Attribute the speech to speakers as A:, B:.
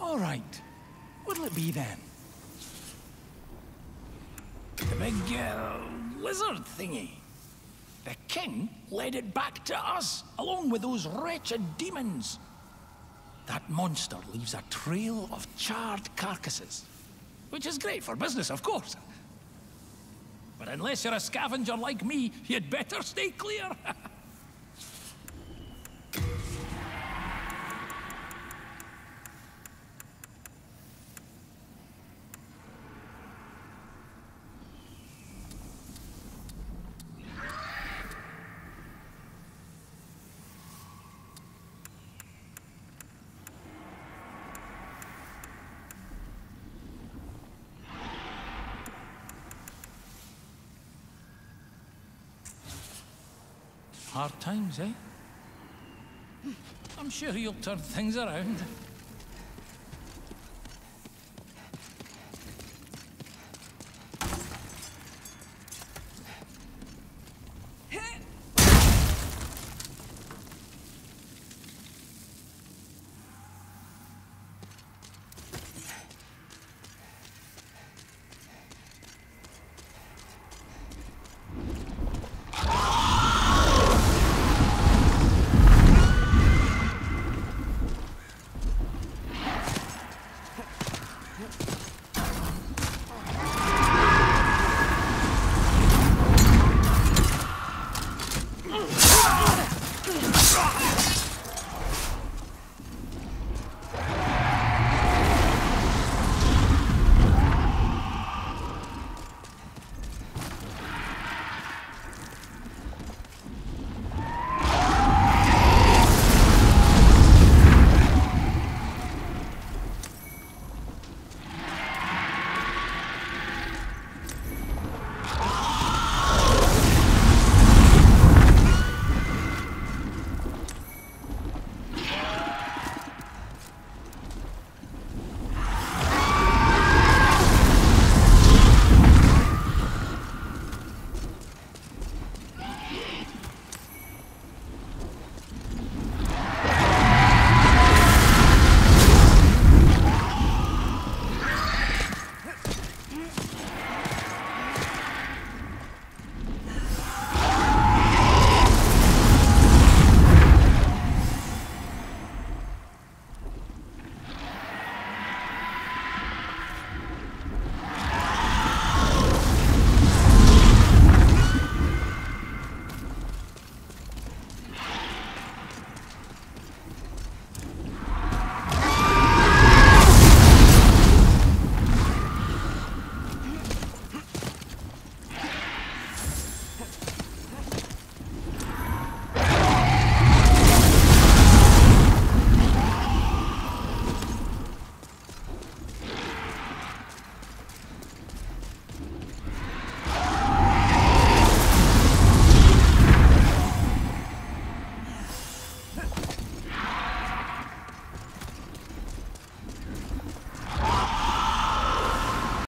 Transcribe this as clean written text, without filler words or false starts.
A: All right. What'll it be then? The big lizard thingy. The king led it back to us, along with those wretched demons. That monster leaves a trail of charred carcasses, which is great for business, of course. But unless you're a scavenger like me, you'd better stay clear. Hard times, eh? I'm sure you'll turn things around.